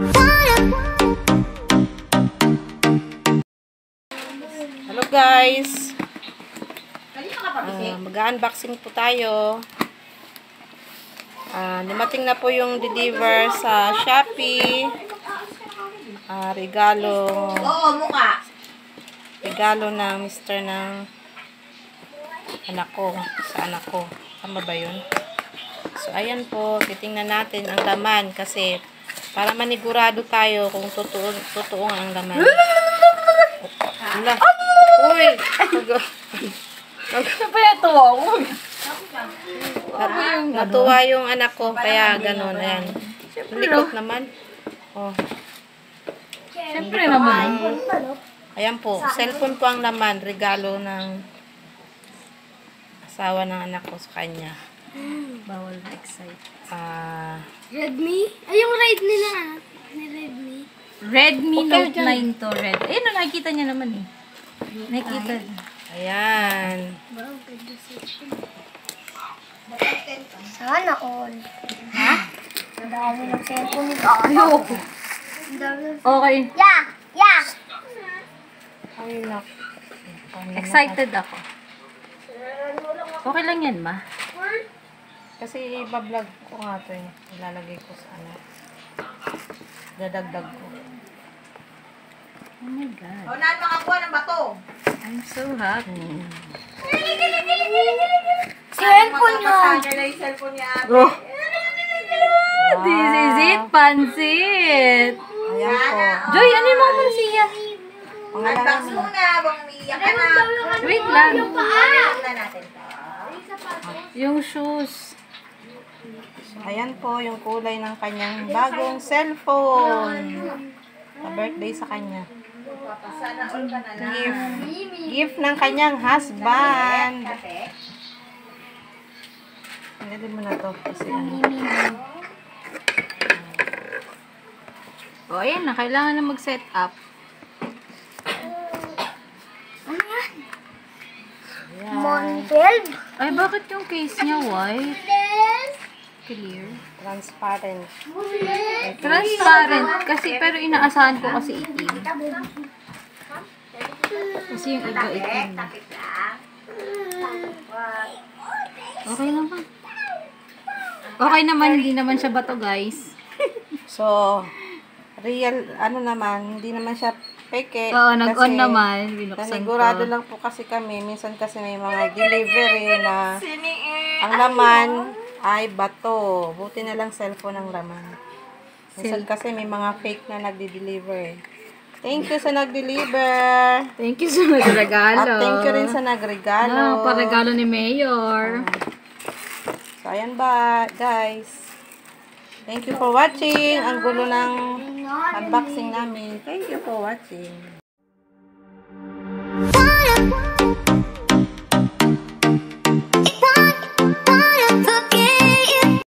Hello guys, mag-unboxing po tayo. Dumating na po yung deliver sa Shopee. Regalo ng mister ng anak ko, sa anak ko. Tama ba yun? So ayan po, titingnan natin ang laman kasi para manigurado tayo kung totoo ang laman. Wala. Uy! Natuwa yung anak ko, kaya gano'n. Ayan. Likot naman. Oh. Siyempre naman. Ayan po. Cellphone po ang laman. Regalo ng asawa ng anak ko sa kanya. Bawal excite. Redmi? Ay, yung Redmi na. Ni Redmi. Redmi Okay, Note 9 to red. Ayun, nakikita niya naman eh. Nakikita. Ayan. Wow, ganda section. Sana all. Ha? Ang dami ng cellphone nito. Ayoko. Ang dami ng... Okay. Yeah! Yeah! Ay, nak. Excited ako. Okay lang yan, ma. Kasi iba-vlog ko nga ito eh. Ilalagay ko sa ano. Dadagdag ko. Oh my God. Unahan makakuha ng bato. I'm so happy. Cellphone nyo! Masagay na yung cellphone niya ate. Oh. This is it, pansit. Ayan po. Joy, ano yung mga mansiya? Pangalanan Unbox mo. muna, bang umiiyak ka na. Wait lang. Unbox na natin to. Yung shoes. Ayan po yung kulay ng kanyang bagong cellphone. Sa birthday sa kanya. Sana all ka na lang. Gift ng kanyang husband. Kate. Hindi mo na to kasi ano. O, ayan na. Kailangan na mag-set up. Ano yan? Ayan. Monbelb? Ay, bakit yung case niya white? Clear. Transparent. Transparent. Kasi, pero inaasahan ko kasi itim. Kasi yung iba itim. Tapit lang. Okay naman. Okay naman, hindi naman siya bato, guys. So, real, ano naman, hindi naman siya peke. Oo, nag-on kasi naman. Binuksan nanigurado ko. lang po kasi kami. Minsan kasi may mga delivery na ang laman ay bato. Buti na lang cellphone ang laman. Minsan kasi may mga fake na nagdi-deliver. Thank you sa nag-deliver. Thank you sa nagregalo. At thank you rin sa nagregalo. Paregalo ni Mayor. So, ayan ba, guys. Thank you for watching. Ang gulo ng unboxing namin. Thank you for watching.